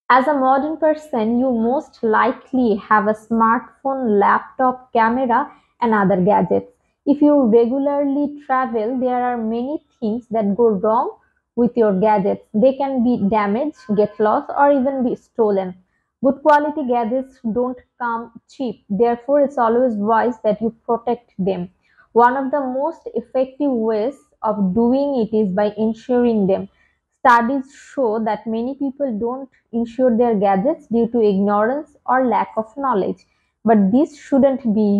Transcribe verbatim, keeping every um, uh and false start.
As a modern person, you most likely have a smartphone, laptop, camera, and other gadgets. If you regularly travel, there are many things that go wrong with your gadgets. They can be damaged, get lost, or even be stolen. Good quality gadgets don't come cheap, therefore, it's always wise that you protect them. One of the most effective ways of doing it is by insuring them. Studies show that many people don't insure their gadgets due to ignorance or lack of knowledge. But this shouldn't be